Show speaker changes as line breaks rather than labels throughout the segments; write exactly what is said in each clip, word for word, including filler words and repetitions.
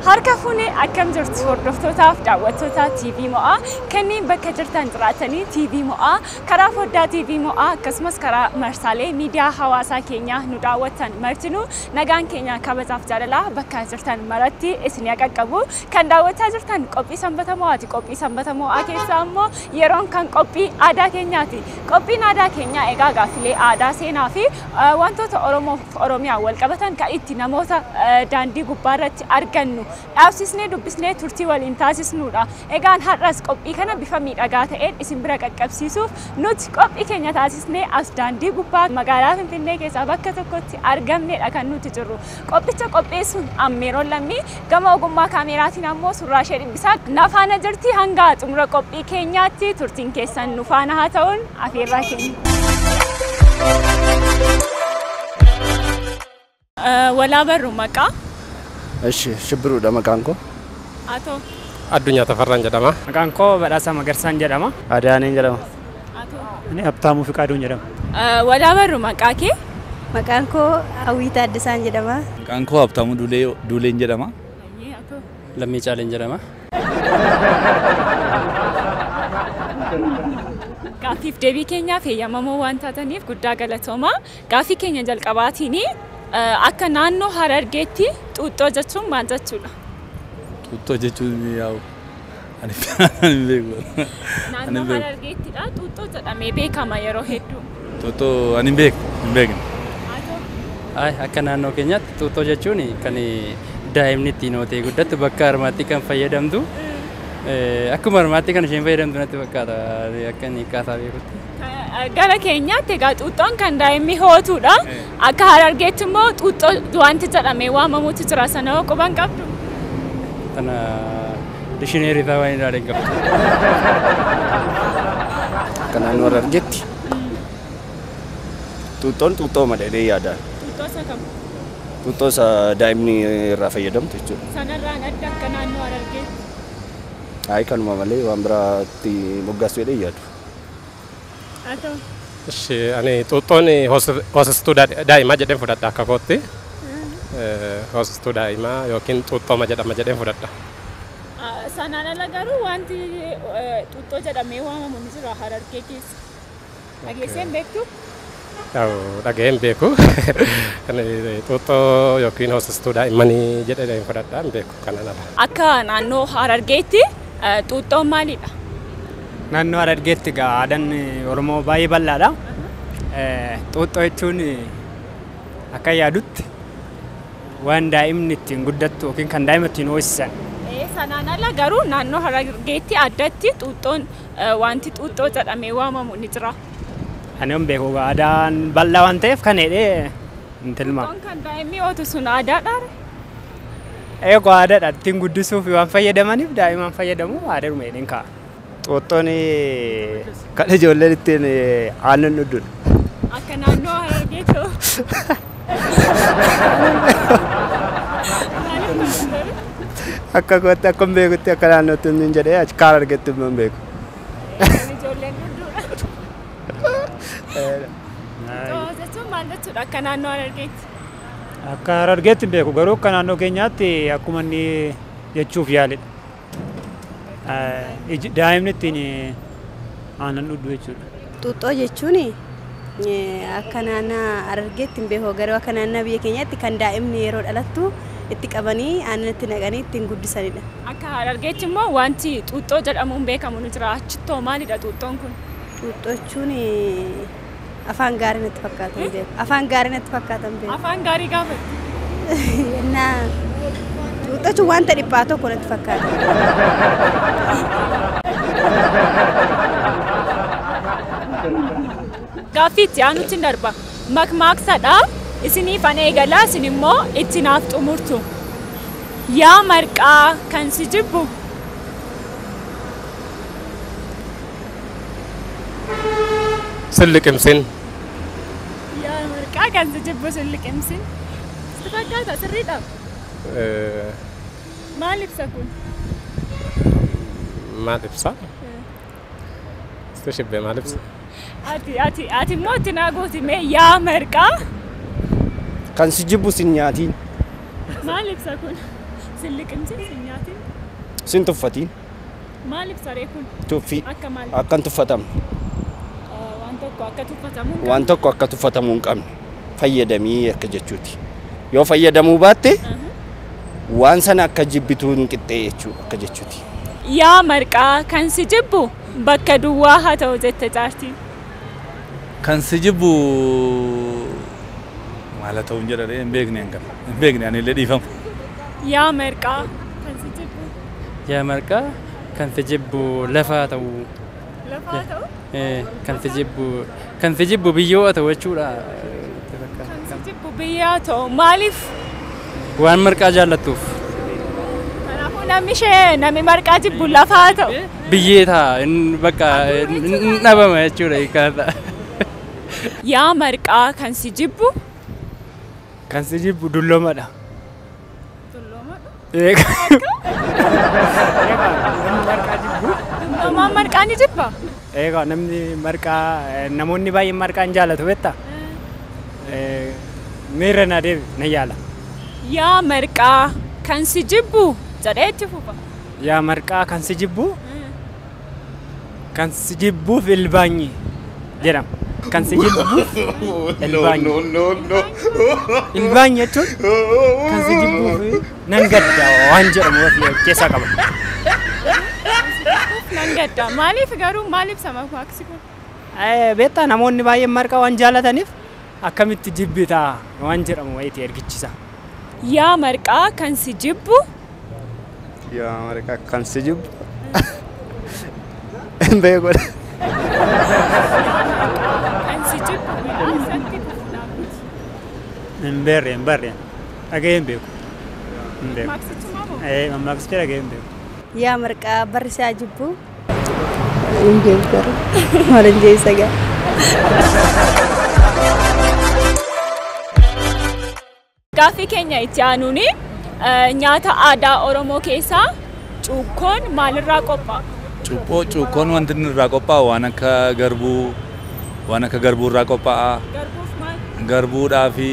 Harka fuunee akkam jirtu hordoftootaafi daawwattoota T V Mo'a kanneen bakka jirtan jiraatanii T V Mo'a karaa foddaa T V Mo'a akkasumas karaa marsaalee miidiyaa hawaasaa keenyaa nu daawwatan martinuu nagaan keenya kabajaaf jaalalaa bakka jirtan maratti isin qaqqabu kan daawwachaa jirtan qophii sanbata mo'aati. Qophii sanbata mo'aa keessaa immoo yeroon kan qophii aadaa keenyaati. Qophiin aadaa keenyaa egaa gaaffilee aadaa seenaa fi wantoota Oromoo fi Oromiyaa wal qabatan kan itti namoota daandii gubbaarratti argannu dhaabsisnee dubbisnee turtii waliin taasisnuudha. Egaan har'as qophii kana bifa miidhagaa ta'een isin bira qaqqabsiisuuf nuti qophii keenya taasisnee as daandii gubbaa magaalaa Finfinnee keessaa bakka tokkotti argamneedha kan nuti jirru. Qophicha qopheessuun Ammeeroon Lammii gama ogummaa kaameraatiin ammoo Surraa ishee dhibbisaa nafaana jirti. Hanga xumura qophii keenyaatti turtiin keessan nu faana haa ta'uun afeerraa keenya. Walaa barru maqaa
Eshi shibbiruudha maqaan koo.
Atoo
Addunyaa Tafarraan jedhama.
Maqaan koo Badhaasaa Magarsaan jedhama.
Adaaneen jedhama.
Atoo
Ani Habtaamuu Fiqaaduun jedhama.
walaa barru maqaa kee
Maqaan koo Hawwiitaa Addisaan jedhama.
Maqaan koo Habtaamuu Duulee Duuleen jedhama.
Atoo
Lammii Caaleen jedhama.
Gaaffiif deebii keenyaaf eeyyamamoo waan taataniif guddaa galatooma. Gaaffii keenya jalqabaatiin akka naannoo Harargeetti xuuxxoo jechuun maal jechuudha?
Xuuxxoo jechuun yaa'u ani hin beeku.
Naannoo Harargeettidha xuuxxoo jedhamee beekama yeroo hedduu.
Xuuxxoo ani hin beeku hin beekne.
Ay akka naannoo keenyaatti xuuxxoo jechuun kan daa'imni ittiin ootee guddattu bakka harmaatti kan fayyadamtu. Akkuma harmaatti kan isheen fayyadamtu natti fakkaata akka inni akkaataa beekutti.
Gara keenyaatti egaa xuuxxoon kan daa'imni hootudha. Akka Harargeetti immoo xuuxxoo wanti jedhamee waamamutu jira. Sana quban qabdu?
Tana dishineerii isaa waan ilaalee qabu.
Akka naannoo Harargeetti xuuxxoon xuuxxoo madaalee yaadaan.
Xuuxxoo isa kam?
Xuuxxoo isa daa'imni irraa fayyadamtu jechuudha.
Sanarraan adda akka naannoo Harargeetti.
Ayi kanuma malee waan biraatti moggaasuu jedhee yaadu.
Atoo
Ishi ani xuuxxoon hoosistuu daa'imaa jedheen fudhadha akka kootti. Hoosistuu daa'imaa yookiin xuuxxooma jedhama jedheen fudhadha.
sanaan ala garuu wanti xuuxxoo jedhamee waamamu ni jira Harargee keessa. Dhageessee hin beektu?
Dhaga'een beeku. Xuuxxoo yookiin hoosistuu daa'immanii jedheen fudhadha hin beeku kanaan ala.
Akka naannoo Harargeetti xuuxxoon maalidha?
Naannoo Harargeetti egaa aadaan Oromoo baay'ee bal'aadha. Xuuxxoo jechuun akka yaadutti waan daa'imni ittiin guddattu yookiin kan daa'ima ittiin hoosisan.
Sanaan ala garuu naannoo Harargeetti addatti xuuxxoon wanti xuuxxoo jedhamee waamamu ni jira.
Ani hin beeku aadaan bal'aa waan ta'eef kan jedhee hin tilmaamu.
Xuuxxoon kan daa'imni hootu sun aadaadha?
Eego aadaadha ittiin guddisuuf waan fayyadamaniif daa'imaan fayyadamu aadaadhuma jedheen kaa'a.
Xuuxxoon kan ijoolleen ittiin aannan dhugdudha.
Akka naannoo Harargeetti.
Akka kootti akka hin beekutti akka naannootti hin jedhee achi kaan argetti hin beeku.
Ijoolleen dhugdudha. Jechuun maal jechuudha akka naannoo Harargeetti?
Akka Harargeetti hin beeku garuu akka naannoo keenyaatti akkuma inni jechuuf yaalidha. Daa'imni ittiin aannan dhugdu jechuudha.
Xuuxxoo jechuun akka naannoo Harargeetti hin beeku garuu akka naannoo biyya keenyaatti kan daa'imni yeroo dhalattu itti qabanii aannan itti naqanii ittiin guddisanidha.
Akka Harargeetti immoo wanti xuuxxoo jedhamuun beekamu ni jira. Achittoo maalidha xuuxxoon kun?
Xuuxxoo jechuun afaan gaarii natti fakkaatan beeku. Afaan gaarii natti fakkaatan beeku.
Afaan gaarii gaafatti.
Yennaa xuuxxoo jechuun wanta dhiphaa tokko natti fakkaata.
Gaaffii itti aanutti darba. Makmaaksadha. Isiniif an eegalaa isin immoo itti naaf xumurtu. Yaa marqaa kan si jibbu.
Silliqimsin.
Yaa marqaa kan si jibbu silliqimsin. Si fakkaata sirriidha? Maal ibsa kun?
Maal ibsa? Situ shibbee maal ibsa?
Ati ati ati immoo itti naa gooti mee yaa marqaa.
Kan si jibbu sin nyaatiin.
Maal ibsa kun? Silliqimsi sinyaatiin.
Sin tuffatiin.
Maaliif saree kun?
Tuffii.
Akka maal?
Akkan tuffatamu.
Waan tokko akka tuffatamu.
Waan tokko akka tuffatamu hin qabne. Fayyadamii akka jechuuti. Yoo fayyadamuu baatte waan sana akka jibbituu hin qixxee jechuu akka jechuuti.
Yaa marqaa kan si jibbu bakka duwwaa haa ta'u jette jaartiin.
Kan si jibbu maal ta'uu hin jedhare hin beekne hin qabu. Hin beekne ani illee dhiifamu.
Yaa marqaa kan si jibbu.
Yaa marqaa kan si jibbu lafaa ta'u.
Lafaa ta'u?
Eh kan si jibbu kan si jibbu biyyoo ta'u jechuudha.
Kan si jibbu biyyaa ta'u maaliif?
Waan marqaa jaallattuuf.
Kanaafuu namni ishee namni marqaa jibbu lafaa ta'u.
Biyyee ta'a bakka hin dhabama jechuudha hiikkaata.
Yaa marqaa kan si jibbu.
Kan si jibbu dulloomadha.
Dulloomadha? Dulloomaan marqaa ni jibba?
Eegaa namni marqaa namoonni baay'een marqaa hin jaallatu beektaa? Miira na deebi na yaala.
Yaa marqaa kan si jibbu jedhee itti fufa.
Yaa marqaa kan si jibbu kan si jibbuuf ilbaanyi jedhama. Kan si jibbuuf ilbaanyi. Ilbaanyi jechuun kan si jibbuuf nan gadda waan jedhamu of keessaa qaba.
Nan gadda maaliif garuu maaliif sama maaksi kun?
Beektaa namoonni baay'een marqaa waan jaallataniif akkamitti jibbitaa waan jedhamu wayiiti ergichisa.
Yaa marqaa kan si jibbu.
Yaa marqaa kan si jibbu. Hin beekodha.
Kan si jibbu asatti fufuudhaaf.
Hin beerre hin barre dhaga'ee hin beeku. Hin beeku.
Maaksichuma moo?
Eh maaksicha dhaga'ee hin beeku.
Yaa marqaa barsiisaa jibbu. Hin beeku garuu. Maal hin jeessa gaa.
Gaaffii keenya itti aanuuni nyaata aadaa Oromoo keessaa cuukkoon maalirraa qophaa'a?
Cuukkoo cuukkoon wanti inni irraa qophaa'u waan akka garbuu waan akka garbuu irraa qophaa'a.
Garbuuf maal?
Garbuudhaa fi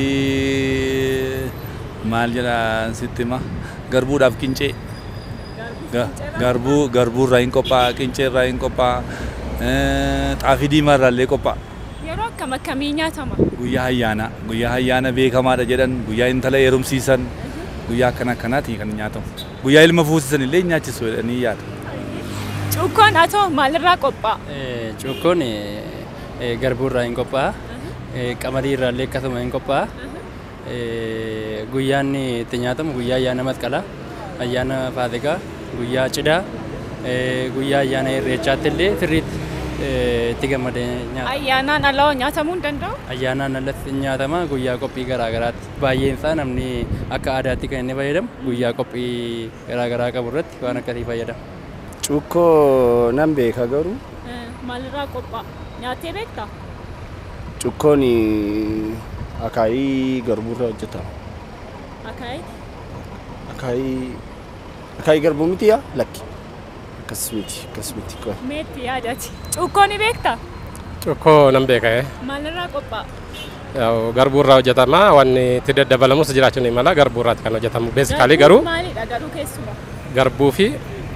maal jedha sitti hima garbuudhaaf qincee. Garbuu garbuu irraa hin qophaa'a qincee irraa hin qophaa'a xaafii diimaa irraa illee qophaa'a.
Yeroo akkam akkamii nyaatama?
Guyyaa ayyaana guyyaa ayyaana beekamaadha jedhan guyyaa intala heerumsiisan guyyaa akkana akkanaati kan nyaatamu guyyaa ilma fuusisan illee nyaachisu jedhanii yaada.
Cuukkoon atoo maalirraa qophaa'a?
Cuukkoon garbuu irraa hin qophaa'a. Qamadii irraa illee akkasuma hin qophaa'a. Guyyaan itti nyaatamu guyyaa ayyaana masqalaa, ayyaana faasikaa, guyyaa cidhaa, guyyaa ayyaana irreechaatti illee sirriitti itti gammadee nyaata.
Ayyaanaan alaa nyaatamuu hin danda'u?
Ayyaanaan alatti nyaatama guyyaa qophii garaa garaatti. Baay'een isaa namni akka aadaatti kan inni fayyadamu guyyaa qophii garaa garaa qabu irratti waan akkasii fayyadama.
Cuukkoo nan beeka garuu.
Maalirraa qophaa'a? Nyaattee beektaa?
Cuukkoon akaayii garbuurraa hojjetama.
Akaayii?
Akaayii akaayii garbuu miti yaa lakki. Akkasumiti akkasumiti qofa.
Meetti yaadati. Cuukkoo ni beektaa?
Cuukkoo nan beeka.
Maalirraa qophaa'a?
Garbuurraa hojjetama wanni itti daddabalamus jiraachuun mala garbuurraatti kan hojjetamu. Beesikaalii garuu
maalidha garuu keessumaa?
Garbuu fi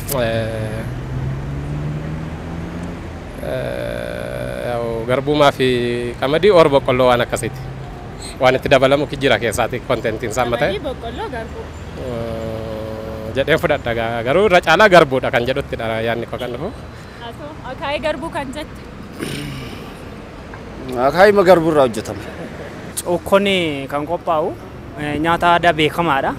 garbuumaa fi qamadii or boqqolloo waan akkasiiti. Waan itti dabalamu jira keessaati kontentiin isaa mata'e.
Qamadii boqqolloo garbuu.
Jedheen fudhadha garuu irra caalaa garbuudha kan jedhuttidha yaadni koo kan dhufu.
Akaayii garbuu kan jette.
Akaayii garbuurraa hojjetama.
Cuukkoon kan qophaa'u nyaata aadaa beekamaadha.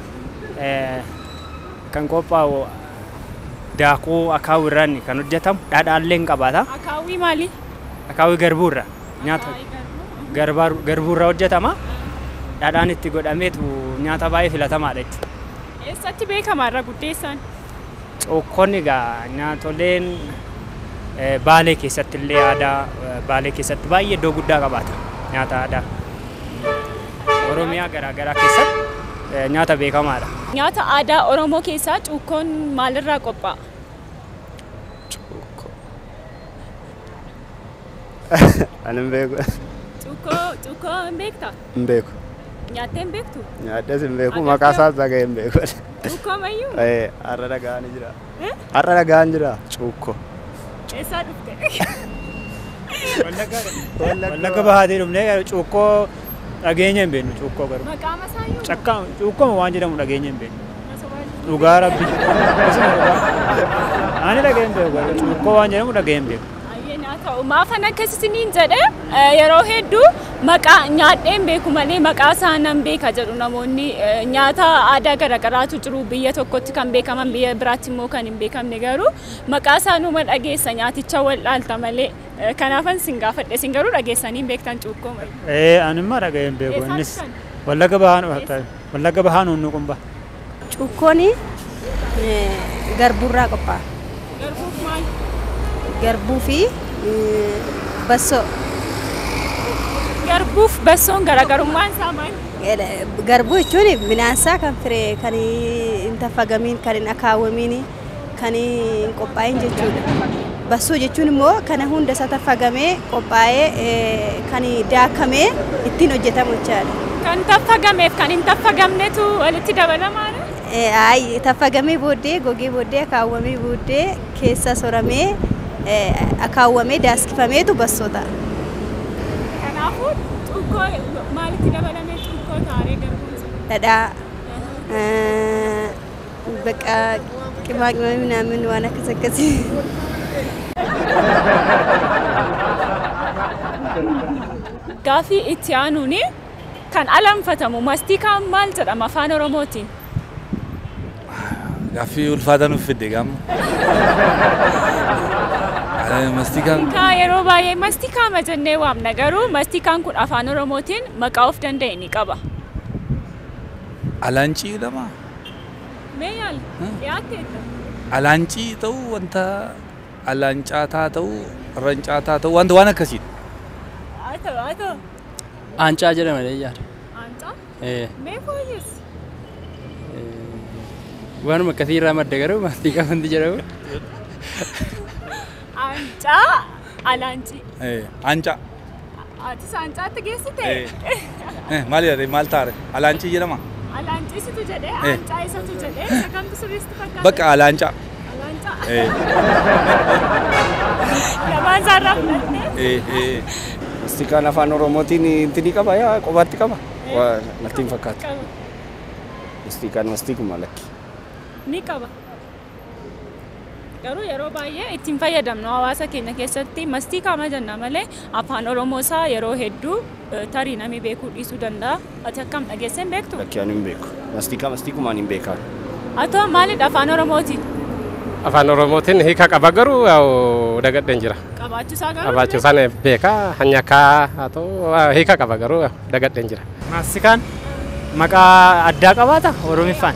Kan qophaa'u daakuu akaawii irraan kan hojjetamu dhadhaallee qabaata.
Akaawii maali?
Akaawii garbuurra nyaata garbuurra hojjetama. Dhadhaan itti godhameetu nyaata baay'ee filatamaadha jechuudha.
Eessatti beekama irra guddeessaan?
Cuukkoon egaa nyaatoleen Baalee keessatti illee aadaa Baalee keessatti baay'ee iddoo guddaa qabaata nyaata aadaa. Oromiyaa garaa garaa keessatti nyaata beekamaadha.
Nyaata aadaa Oromoo keessaa cuukkoon maalirraa qophaa'a?
Cuukkoo. Ani hin beeku.
Cuukkoo cuukkoo hin beektaa?
Hin beeku.
Nyaattee hin beektu?
Nyaadhees hin beeku maqaa isaas dhaga'ee hin beeku.
Cuukkoo mayyuu?
Eh, har'a dhagaan jira. Har'a dhagaan jira cuukkoo.
Eessaa dhufte?
Wallagga bahaatee dhufnee cuukkoo dhageenya hin beeknu cuukkoo garuu.
Maqaan isaayyuu?
Cakkaa cuukkoo waan jedhamu dhageenya hin beeknu. Dhugaa rabbi. Ani dhaga'ee hin beeku garuu cuukkoo waan jedhamu dhaga'ee hin beeku.
Maafan akkasisiniin jedhe yeroo hedduu maqaa nyaadheen beeku malee maqaa isaa nan beeka jedhu namoonni nyaata aadaa garaagaraatu jiru biyya tokkotti kan beekaman biyya biraatti immoo kan hin beekamne garuu maqaa isaa numa dhageessa nyaaticha wal dhaalta malee kanaafan sin gaafadhe sin garuu dhageessanii hin beektan cuukkoo malee.
Ee anuma dhaga'ee hin beeku innis wallagga bahaan wallagga bahaan hunnu qumba.
Cuukkooni garbuurraa qophaa'a.
Garbuuf maal?
Garbuu fi bassoo.
Garbuuf bassoon garaagarummaan isaa maal?
Garbuu jechuun bineensa kan firee kan hin taffagamiin kan hin akaawwamiin kan hin qophaa'in jechuudha. Bassoo jechuun immoo kana hunda isa taffagamee qophaa'ee kan daakamee ittiin hojjetamu jechaadha.
Kan taffagameef kan hin taffagamnetu walitti dabalamaadha?
Ayi taffagamee booddee gogee booddee akaawwamee booddee keessa soramee akaawwamee daaskifameetu bassoo ta'a.
Kanaafuu cuukkoo maalitti dabalamee cuukkoo taaree garbuun?
Dhadhaa bakka qimaa qimamii minaamin waan akkas akkasii.
Gaaffii itti aanuun kan alanfatamu mastikaan maal jedhama afaan Oromootiin?
Gaaffii ulfaata nuuf fidde gaama. Mastikaan
Ka yeroo baay'ee mastikaa ma jennee waamna garuu mastikaan kun afaan Oromootiin maqaa of danda'e ni qaba.
alaancii lama.
Mee yaal dhiyaatteetta?
Alaancii ta'uu wanta alaancaataa ta'uu rancaataa ta'uu wanta waan akkasiidha.
Haa ta'u haa ta'u.
Aancaa jedhama leeyyaadha.
Aancaa?
Eh.
Mee fooyyessi?
Waanuma akkasii irraa madda garuu mastikaa wanti jedhamu.
Aancaa alaancii.
Eh, aancaa.
Ati aancaatti geessite?
Eh, maal jedhee maal taare? Alaancii jedhama.
Alaanciisitu jedhee aancaa isatu jedhee isa kamtu sirriisti fakkaata?
Bakka alaancaa.
Alaancaa.
Eh.
Lamaan isaarraa fudhattee?
Eh, eh.
Mastikaan afaan Oromootiin intini qaba yaa qobaatti qaba. Waa natti hin fakkaatu.
Qaba.
Mastikaan mastikuma lakki.
Ni qaba. Garuu yeroo baay'ee ittiin fayyadamnu hawaasa keenya keessatti mastikaa ma jenna malee afaan Oromoo isaa yeroo hedduu tarii namni beekuu dhiisuu danda'a. Ati akkam dhageessee hin beektu?
Lakki ani hin beeku. Mastikaa mastikumaan hin beekaan.
Atoo maalidha afaan Oromootiin?
Afaan Oromootiin hiika qaba garuu dagadheen jira.
Qabaachuusaa garuu?
Qabaachuusaan beeka hanyakaa haa ta'u hiika qaba garuu dagadheen jira.
Mastikaan maqaa addaa qabaata Oromiffaan.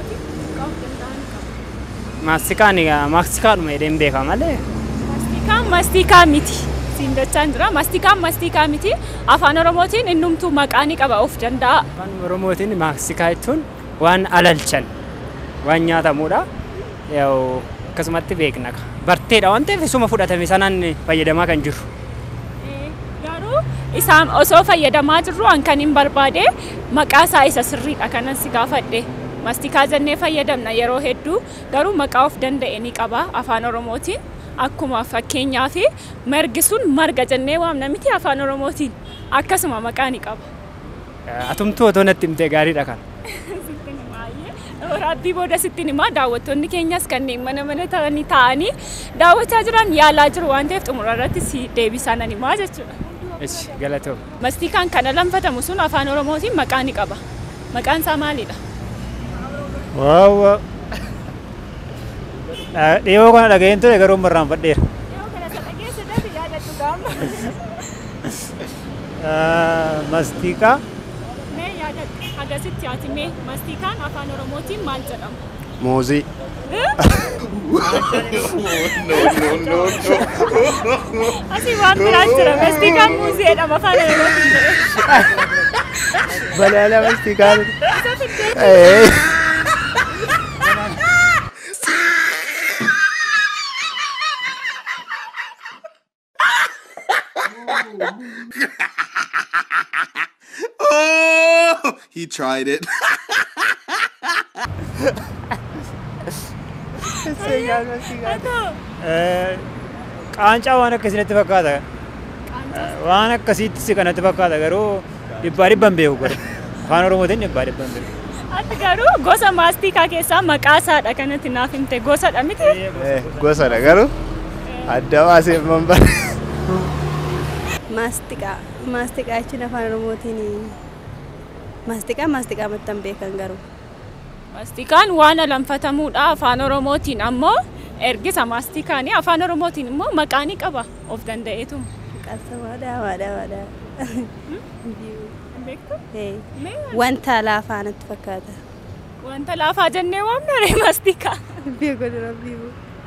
Mastikaan mastikaadhuma jedheen beeka malee.
Mastikaan mastikaa miti. Siin dachaan jira. Mastikaan mastikaa miti. Afaan Oromootiin innumtuu maqaa ni qaba of danda'a.
Afaan Oromootiin mastikaa jechuun waan alalchan waan nyaatamudha. Yoo akkasumatti beekna. Barteedha waan ta'eef isuma fudhatame sanaan fayyadamaa kan jiru.
Garuu isaan osoo fayyadamaa jirru an kan hin barbaade maqaa isaa isa sirriidha kanan si gaafadhe. Mastikaa jennee fayyadamna yeroo hedduu garuu maqaa of danda'e ni qaba afaan Oromootiin akkuma fakkeenyaa fi margi sun marga jennee waamna miti afaan Oromootiin akkasuma maqaa ni qaba.
Atumtuu otoo natti himtee gaariidha kan.
Waraabbii booda sitti himaa daawwattoonni keenyas kanneen mana mana ta'anii taa'anii daawwachaa jiran yaalaa jiru waan ta'eef xumura irratti si deebisaa nan himaa jechuudha.
Echi galatoo.
Mastikaan kana lanfatamu sun afaan Oromootiin maqaa ni qaba. Maqaan isaa maalidha?
Waaw. Dhiyoo kana dhaga'een ture garuu marraan fadheera.
Dhiyoo kana isa dhageesse darbi yaadadhu gaama.
Mastikaa.
Mee yaadadhu agasitti ati mee mastikaan afaan Oromootiin maal jedhama?
Muuzii.
Asii waan biraa jira mastikaan muuzii jedhama afaan Oromootiin jedhee.
Balaala mastikaan.
Isa fiddee.
Oh! he tried it.
Qancaa waan akkasitti fakkaata. Waan akkasitti si kanatti fakkaata garuu dhibbaa dhibban beeku godhe. Afaan Oromootiin dhibbaa dhibban beeku.
Ati garuu gosa maastikaa keessaa maqaa isaadha kanatti naaf himte gosadha miti?
Gosadha garuu adda baasee manbara.
Maastiqaa. Maastiqaa jechuun afaan Oromootiin maastiqaa maastiqaa mattan beekan garuu.
Maastikaan waan alanfatamuudha afaan Oromootiin ammoo ergisa maastikaanii afaan Oromootiin immoo maqaa ni qaba of danda'eetu.
Qalsa waadaa waadaa waadaa.
Beektu?
Wanta laafaa natti fakkaata.
Wanta laafaa jennee waamna ree maastikaa.
Beeku dura beeku.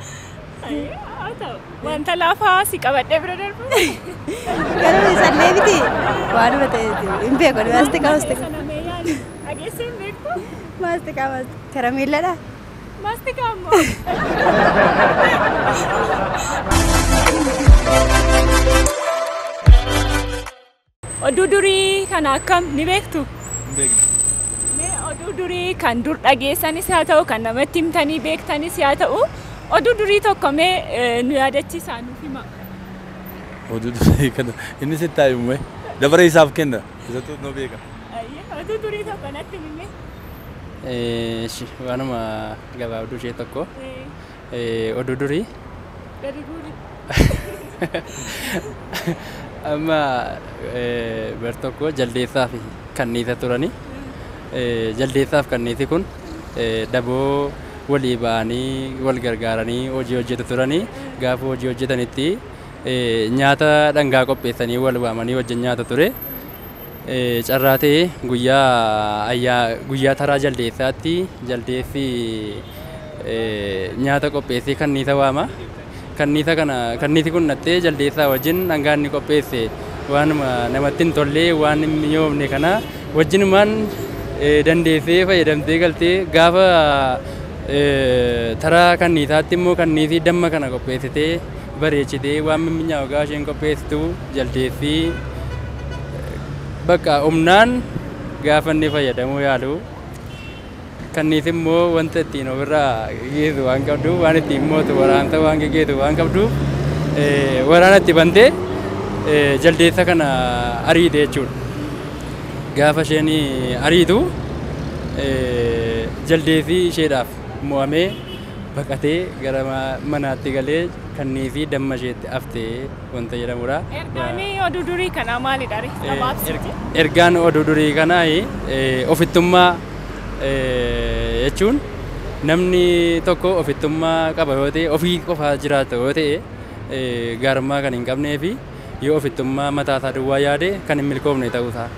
Wanta laafaa si qabadhee bira darbu.
Garuu isallee miti waanuma ta'eeti hin beeku maastikaa maastikaa.
Dhageessee hin beektu?
Maastikaa maastikaa karameelladha.
Maastikaa ammoo. Oduu durii kana akkam ni beektu?
Hin beekne.
Mee oduu durii kan dur dhageessanis haa ta'u kan namatti himtanii beektanis haa ta'u oduu durii tokko mee nu yaadachiisaa nuuf hima.
Oduu durii kana inni sitti himu dabaree isaaf kenna. Isatu nu beeka.
Oduu durii tokko natti himi.
Waanuma gabaabduu ishee tokko oduu durii.
Gadi durii.
Amma bar tokko jaldeessaa fi kanniisa turani. Jaldeessaaf kanniisi kun daboo walii ba'anii wal gargaaranii hojii hojjetu turanii gaafa hojii hojjetanitti nyaata dhangaa qopheessanii wal waamanii wajjin nyaata ture. Carraa ta'ee guyyaa ayyaa guyyaa taraa jaldeessaatti jaldeessi nyaata qopheessee kanniisa waama. Kanniisa kana kanniisi kun nattee jaldeessaa wajjin dhangaa inni qopheesse waanuma namatti hin tolle waan hin mi'oofne kana wajjinumaan dandeessee fayyadamtee galtee gaafa taraa kanniisaatti immoo kanniisii damma kana qopheessitee bareechitee waan mimminyaawu gaafa isheen qopheessitu jaldeessii bakka humnaan gaafa inni fayyadamuu yaalu kanniis immoo wanta ittiin ofirraa geessu waan qabdu waan ittiin mootu waraanta waan geessu waan qabdu waraana itti bantee jaldeessa kana ariite jechuudha. Gaafa isheen ariitu jaldeessi isheedhaaf mo'amee baqatee gara manaatti galee kanniisii damma isheetti haftee wanta jedhamudha.
Ergaan oduu durii kanaa maalidha?
Ergaan oduu durii kanaa ofittummaa jechuun namni tokko ofittummaa qaba yoo ta'e ofii qofaa jiraata yoo ta'e gaarummaa kan hin qabnee fi yoo ofittummaa mataa isaa duwwaa yaade kan hin milkoofne ta'uusaa.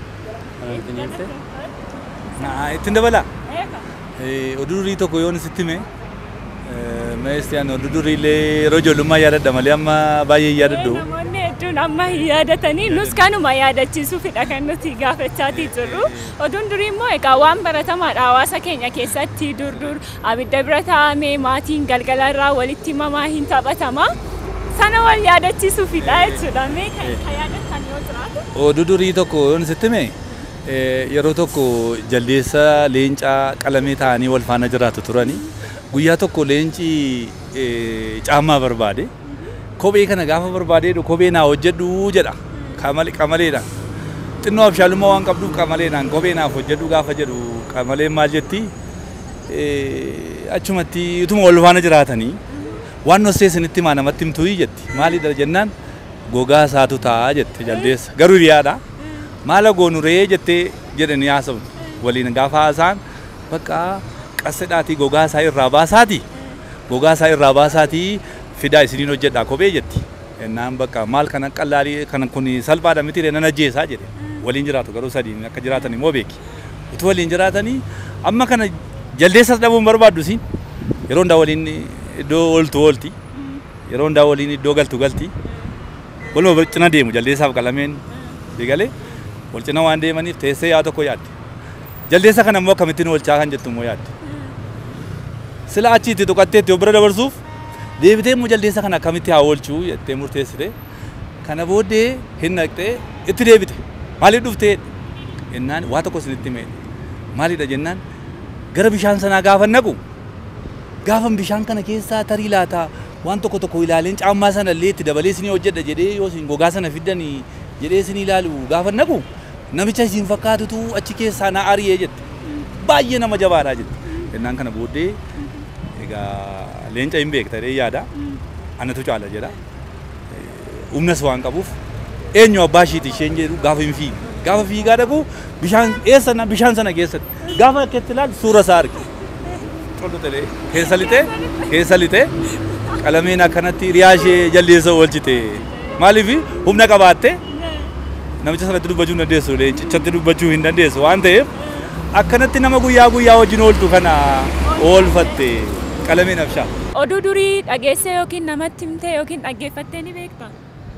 Ittiin dabala. Oduu durii tokko yoon sitti hime meeshaan oduu durii illee yeroo ijoollummaa yaadadha malee amma baay'ee yaadadhu.
Namoonni hedduun amma hin yaadatanii nus kanuma yaadachiisuufidha kan nuti gaafachaatii jirru. Oduun durii immoo egaa waan baratamaadha hawaasa keenya keessatti dur dur abidda bira taa'amee maatiin galgala irraa walitti himamaa hin taphatama. Sana wal yaadachiisuufidha jechuudha. Mee kan yaadattan yoo jiraatu?
Oduu durii tokko yoon sitti hime yeroo tokko jaldeessa leencaa qalamee ta'anii wal faana jiraatu turanii. Guyyaa tokko leenci caammaa barbaade kophee kana gaafa barbaadee kophee naa hojjedhu jedha qamaleedhaan xinnoo abshaalummaa waan qabduuf qamaleedhaan kophee naaf hojjedhu gaafa jedhu qamaleen maal jetti achumatti utuma wal faana jiraatanii waan nossee isinitti maa namatti himtuu jetti maalidha jennaan gogaa isaatu ta'a jette jaldeessa garuu hiriyaadha maala goonu ree jettee jedhanii haasa'u waliin gaafa haasa'an bakka qasedhaati gogaa isaa irraa baasaati gogaa isaa irraa baasaati fidaa isiniin hojjedhaa kophee jetti ennaan bakka maal kana qallaalii kana kun salphaadha miti ree nan ajjeesaa jedhe waliin jiraatu garuu sadiin akka jiraatan immoo beeki utuu waliin jiraatanii amma kana jaldeessas dhabuun barbaaddu siin yeroo hundaa waliin iddoo ooltu oolti yeroo hundaa waliin iddoo galtu galti waluma wal cina deemu jaldeessaaf qalameen digalee wal cina waan deemaniif teessee yaa tokko yaadde jaldeessa kana immoo akkamittiin oolchaa kan jettu immoo yaadde sila achiitti tuqatteetti yoo bira dabarsuuf deebitee immoo jaldeessa kana akkamitti haa oolchuu jettee murteessite kana booddee hin naqxee itti deebite maaliif dhuftee ennaan waa tokko isinitti hime Maalidha jennaan gara bishaan sanaa gaafa naqu gaafan bishaan kana keessaa tarii laata waan tokko tokko ilaaleen caammaa sana illee itti dabalee isinii hojjedha jedhee yoo isin gogaa sana fiddanii jedhee isinii ilaalu gaafa naqu namicha isin fakkaatutu achi keessaa na ari'ee jette. Baay'ee nama jabaadha jette. Jennaan kana booddee egaa leenca hin beekta jedhee yaada. Anatu caala jedha. Humnas waan qabuuf eenyu abbaa ishiiti isheen jedhu gaafa hin fiigu. Gaafa fiigaa dhaqu bishaan eessa bishaan sana keessatti gaafa akkeetti ilaalu suura isaa arge. Tollu talee keessa lixee keessa lixee qalameen akkanatti hiriyaa ishee jalleessa oolchite. Maaliif humna qabaatte namicha sanatti dubbachuu hin dandeessu leencichatti dubbachuu hin dandeessu waan ta'eef akkanatti nama guyyaa guyyaa wajjin ooltu kana oolfatte qalameen abshaa.
Oduu durii dhageessee yookiin namatti himtee yookiin dhaggeeffattee ni beektaa?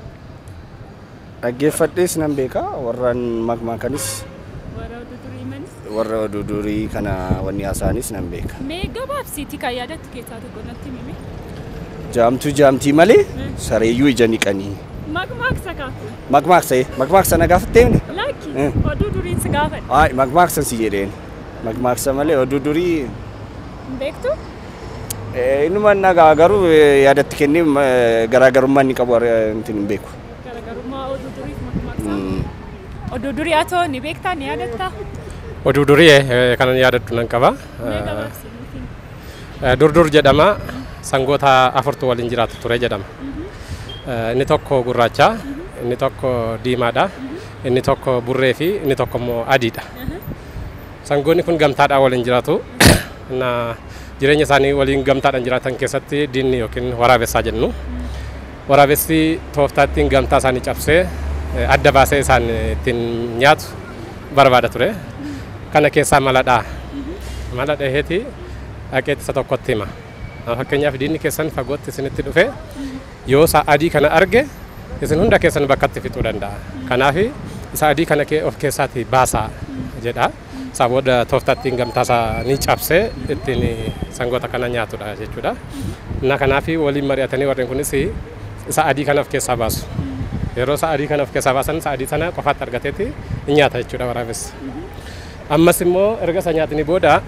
Dhaggeeffadhees nan beeka warraan makmaakanis
Warra oduu durii manis?
warra oduu durii kana wanni haasaanis nan beeka.
Mee gabaabsiitii kan yaadattu keessaa tokko natti himi?
Jaamtuu jaamtii malee sareeyyuu ija niqanii.
Makmaaksa kaafu?
Makmaaksa makmaaksa na gaafattee mini?
Lakki oduu duriin si gaafadha.
Ay makmaaksa si jedheen. Makmaaksa malee oduu durii
Hin beektu?
inuma nagaa garuu yaadatti kennee garaagarummaa inni qabu intin hin beeku.
Garaagarummaa oduu durii fi makmaaksa. Oduu durii atoo ni beektaa ni yaadatta?
Oduu durii kanan yaadadhu nan qaba.
Mee gabaabsiitii?
Durdur jedhama. Sangoota afurtu waliin jiraatu ture jedhama. Inni tokko gurraacha, inni tokko diimaadha, inni tokko burree fi inni tokko immoo adiidha. Sangoonni kun gamtaadhaan waliin jiraatu. Jireenya isaanii waliin gamtaadhaan jiraatan keessatti diinni yookiin waraabessaa jennu. Waraabessi tooftaattiin gamtaa isaanii cabsee adda baasee isaan ittiin nyaatu barbaada ture. Kana keessaa maladhaa. Mala dheeheeti dhaqeetti isa tokkotti hima. Fakkeenyaaf diinni keessan fagootti isinitti dhufe yoo isa adii kana arge isin hunda keessan bakkatti fixuu danda'a. Kanaaf isa adii kana of keessaatii baasaa jedha. Isaa booda tooftaattiin gamtaa isaa ni cabsee ittiin sangoota kana nyaatudha jechuudha. Na kanaaf waliin mari'atanii warreen kunis isa adii kana of keessaa baasu. Yeroo isa adii kana of keessaa baasan isa adii sana qofaatti argateeti ni nyaata jechuudha waraabessi. Ammas immoo erga isa nyaatanii booda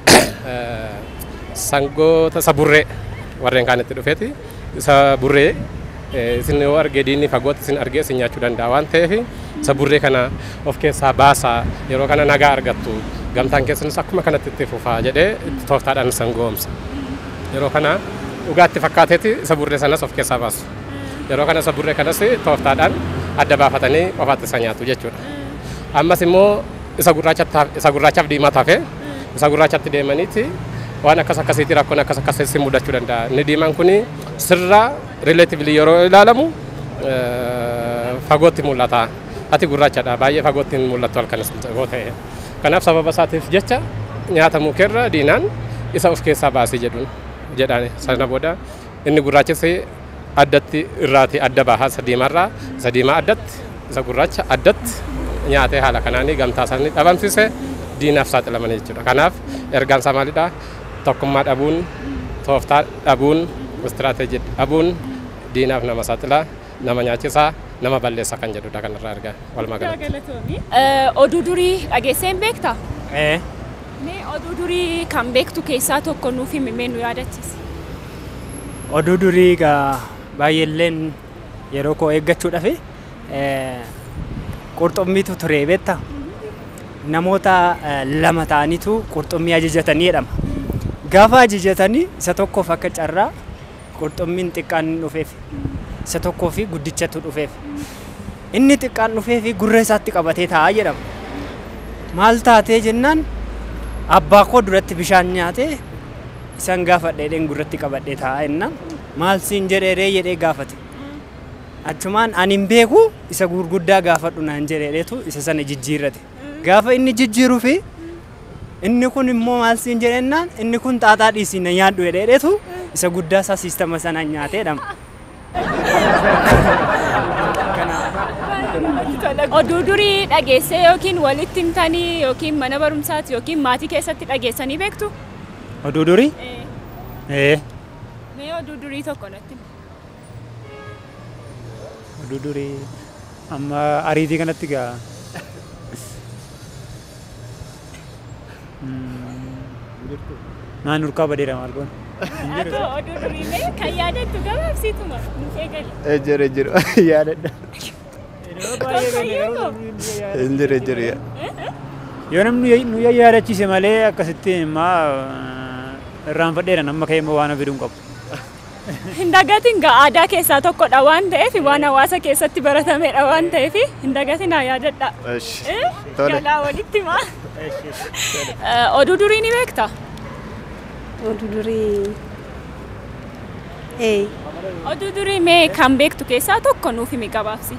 sangoota isa burree warreen kaanitti dhufeeti isa burree isin yoo arge diinni fagootti isin argee isin nyaachuu danda'a waan ta'eef isa burree kana of keessaa baasaa yeroo kana nagaa argattu gamtaan keessanis akkuma kanatti itti fufaa jedhee itti tooftaadhaan isan goomsa. Yeroo kana dhugaatti fakkaateeti isa burree sanas of keessaa baasu. Yeroo kana isa burree kanas tooftaadhaan adda baafatanii qofaatti isa nyaatu jechuudha. Ammas immoo isa gurraachaaf diimaa tafe isa gurraachatti deemaniiti waan akkas akkasiitii rakkoon akkas akkasiitti mudachuu danda'a. Inni diimaan kun sirraa rileetiivli yeroo ilaalamu fagootti mul'ata. Ati gurraachadha baay'ee fagootti hin mul'attu halkanis yoo ta'e. Kanaaf sababa isaatiif jecha nyaata mukeerra diinaan isa of keessaa baasii jedhuun jedhaan sana booda inni gurraachis addatti irraati adda bahaa isa diimaarraa isa diimaa addatti isa gurraacha addatti nyaatee haala kanaanii gamtaa isaanii dhabamsiise diinaaf saaxilamanii jechuudha. Kanaaf ergaan isaa maalidha? Tokkummaa dhabuun, tooftaa dhabuun, istiraateejii dhabuun diinaaf nama saaxila, nama nyaachisaa, nama balleessa kan jedhudha kanarraa argaa walumaa galatti.
Oduu durii dhageessee hin beektaa?
Ee.
Mee oduu durii kan beektu keessaa tokko nuuf himi nu yaadachiisi.
Oduu durii gaa baay'eelleen yeroo koo eeggachuudhaaf qurxummiitu ture beektaa? Namoota lama ta'aniitu qurxummii ajajatanii jedhama. Gaafa ajajatanii isa tokkoof akka carraa qurxummiin xiqqaan dhufeef isa tokkoo fi guddichatu dhufeef. Inni xiqqaan dhufee fi gurra isaatti qabatee taa'aa jedhama. Maal taatee jennaan abbaa koo duratti bishaan nyaatee isan gaafadheedheen gurratti qabadhee taa'aa jennaan maal siin jedheeree jedhee gaafate. Achumaan ani hin beeku isa gurguddaa gaafadhu naan jedheetu isa sana jijjiirrate. Gaafa inni jijjiiruu fi inni kun immoo maal siin jedhennaan inni kun xaaxaa dhiisii na nyaadhu jedheetu isa guddaa isaa siistama sana nyaateedhama.
Oduu durii dhageessee yookiin walitti himtanii yookiin mana barumsaatti yookiin maatii keessatti dhageessanii beektu?
Oduu durii? Ee.
Mee oduu durii tokko natti?
Oduu durii amma ariitii kanatti gaa Naan urkaa badeera maal goon.
Atoo oduu duriilee kan yaadattu gabaabsiituma nuuf eegali.
Ejjere jiru yaadadha. Ejjere jiru yaa.
Yoo namni nu yaadachiise malee akkasitti immaa irraanfadheera nama ka'ee immoo waan ofiiduu hin qabu.
Hin dagatin gaa aadaa keessaa tokkodha waan ta'eef waan hawaasa keessatti baratamedha waan ta'eef hin dagatin haa yaadadha.
Tole.
Galaa walitti maa. Oduu durii ni beektaa?
Oduu durii. Ee.
Oduu durii mee kan beektu keessaa tokko nuuf himi gabaabsi.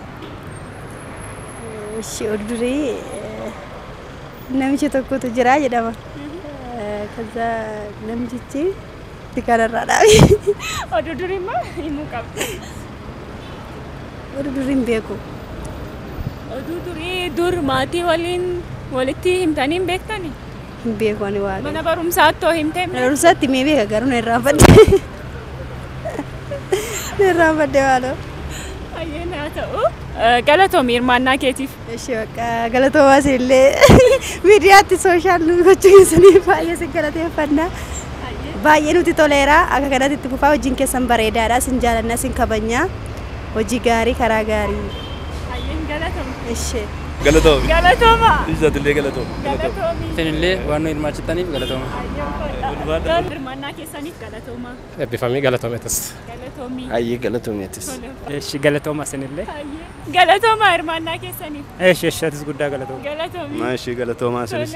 Ishee oduu durii namicha tokkotu jira jedhama. Kaza namichichi kanarraa dhaabi.
Oduu durii immoo himuu qabdi.
Oduu durii hin beeku.
Oduu durii dur maatii waliin walitti himtanii hin beektanii?
Hin beeku ani waaqa.
Mana barumsaatti hoo himtee?
Mana barumsaatti mee beeka garuu na irraanfadhe. Na irraanfadhe maaloo.
Ayyeen haa ta'u. Galatoomii hirmaannaa keetiif.
Ishee bakka galatoomaas illee miidiyaatti sooshaal gochuu keessanii baay'ee si galateeffannaa. Baay'ee nuti toleera akka kanatti itti fufaa hojiin keessan bareedaadha sin jaalannaa sin kabajnaa hojii gaarii karaa gaarii.
Ayyeen galatooma.
Ishee.
Galatooma.
Galatooma.
Isaatiillee galatooma.
Galatoomii.
Isinillee waan nu hirmaachittaniif galatooma.
Ayyeen hirmaannaa keessaniif galatooma.
Eebbifamii galatoomeetis.
Galatoomii.
Ayyee galatoomeetis.
Eeshi galatooma isinillee.
Galatooma hirmaannaa keessaniif.
Eeshi eeshaatis guddaa galatooma.
Galatoomii.
Maashii galatoomaa sinis.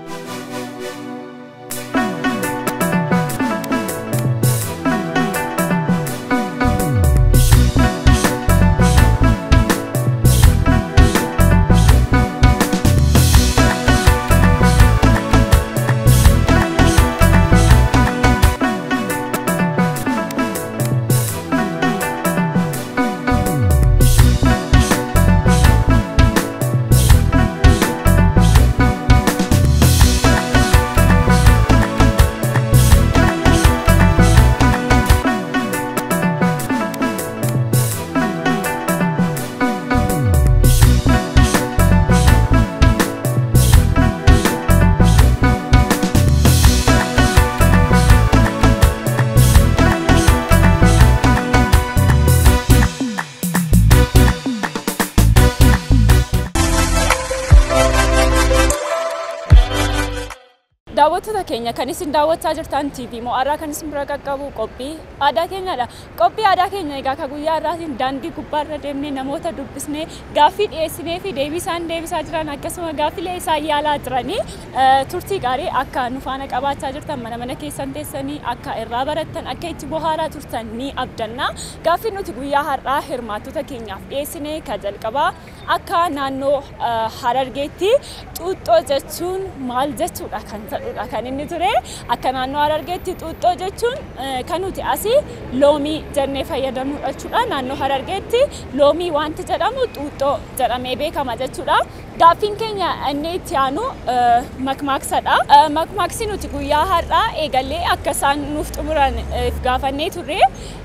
Daawwattoota keenya kan isin daawwachaa jirtan T V Mo'arraa kan isin bira qaqqabu qophii aadaa keenyadha. Qophii aadaa keenya egaa ka guyyaa irraatiin daandii gubbaarra deemnee namoota dubbisnee gaaffii dhiyeessinee fi deebii isaan deebisaa jiran akkasuma gaaffiilee isaan yaalaa jiranii turtii gaarii akka nu faana qabaachaa jirtan mana mana keessan teessanii akka irraa barattan akka itti bohaaraa turtan ni abdanna. Gaaffii nuti guyyaa har'aa hirmaattota keenyaaf dhiyeessinee ka jalqabaa akka naannoo Harargeetti xuuxxoo jechuun maal jechuudha kan ta'udha kan inni ture akka naannoo Harargeetti xuuxxoo jechuun kan nuti asii loomii jennee fayyadamnudha jechuudha naannoo Harargeetti loomii wanti jedhamu xuuxxoo jedhamee beekama jechuudha. Gaaffiin keenya inni itti aanu makmaaksadha. Makmaaksi nuti guyyaa har'aa eegallee akka isaan nuuf xumuran gaafannee turre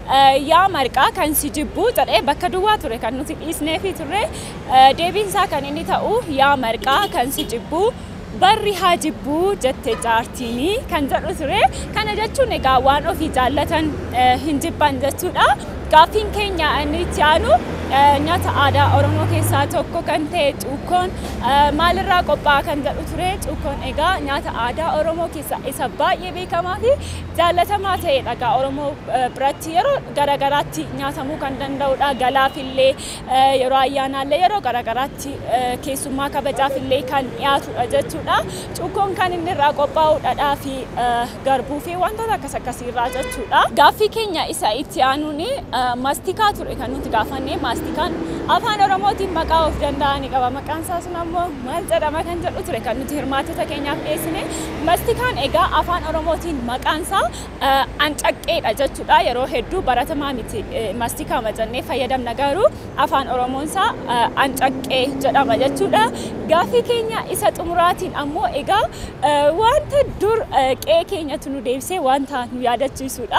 yaa marqaa kan si jibbu jedhee bakka duwwaa ture kan nuti dhiisnee fi turre deebiin isaa kan inni ta'u yaa marqaa kan si jibbu barri haa jibbuu jettee jaartiini kan jedhu ture. Kana jechuun egaa waan ofii jaallatan hin jibban jechuudha. Gaaffiin keenya inni itti aanu nyaata aadaa Oromoo keessaa tokko kan ta'e cuukkoon maalirraa qophaa'a kan jedhu ture. Cuukkoon egaa nyaata aadaa Oromoo keessaa isa baay'ee beekamaa fi jaallatamaa ta'edha. Egaa Oromoo biratti yeroo garagaraatti nyaatamuu kan danda'udha. Galaafillee yeroo ayyaanaallee yeroo garagaraatti keessummaa kabajaafillee kan dhiyaatudha jechuudha. Cuukkoon kan inni irraa qophaa'u dhadhaa fi garbuu fi wantoota akkas akkasiirraa jechuudha. Gaaffii keenya isa itti aanuuni maastikaa ture kan nuti gaafannee maastikaan afaan Oromootiin maqaa of danda'anii qaba. Maqaan isaa sun ammoo maal jedhama kan jedhu ture kan nuti hirmaattota keenyaaf dhiyeessine. Maastikaan egaa afaan Oromootiin maqaan isaa ancaqqeedha jechuudha. Yeroo hedduu baratamaa miti maastikaa jennee fayyadamna garuu afaan Oromoon isaa ancaqqee jedhama jechuudha. Gaaffii keenya isa xumuraatiin ammoo egaa wanta dur qe'ee keenyatti nu deebisee wanta nu yaadachiisudha.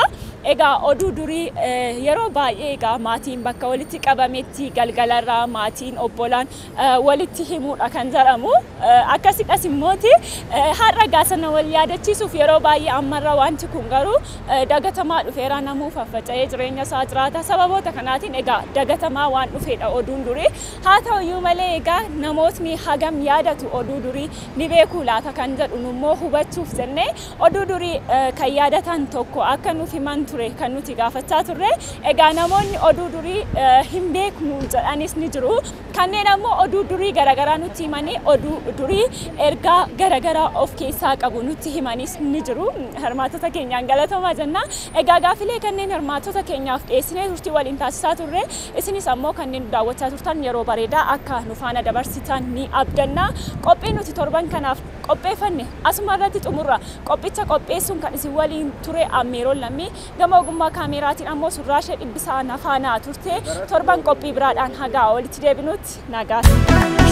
egaa oduu durii yeroo baay'ee egaa maatiin bakka walitti qabametti galgalarraa maatiin obbolaan walitti himuudha kan jedhamu akkasiidhas immooti har'a gaasana wal yaadachiisuuf yeroo baay'ee ammarra wanti kun garuu dagatamaa dhufeera namuu faffaca'ee jireenya isaa jiraata sababoota kanaatiin egaa dagatamaa waan dhufeedha oduun durii haa ta'uyyuu malee egaa namootni hagam yaadatu oduu durii ni beekuu laata kan jedhu immoo hubachuuf jennee oduu durii kan yaadatan tokko akka nuuf himan ture kan nuti gaafachaa turre egaa namoonni oduu durii hin beeknu jedhanis ni jiru kanneen ammoo oduu durii garagaraa nutti himanii oduu durii ergaa garagaraa of keessaa qabu nutti himanis ni jiru hirmaattota keenyaan galatamaa jenna egaa gaafilee kanneen hirmaattota keenyaaf dhiyeessinee turtii waliin taasisaa turre isinis ammoo kanneen daawwachaa turtan yeroo bareedaa akka nu faana dabarsitan ni abdanna qophii nuti torban kanaaf qopheeffanne asuma irratti xumurra qophicha qopheessuun kan isin waliin ture ammeeroon lammii gama ogummaa kaameraatiin ammoo surraashee dhibbisaa nafaanaa turte torban qophii biraadhaan hagaa walitti deebinutti nagaatti.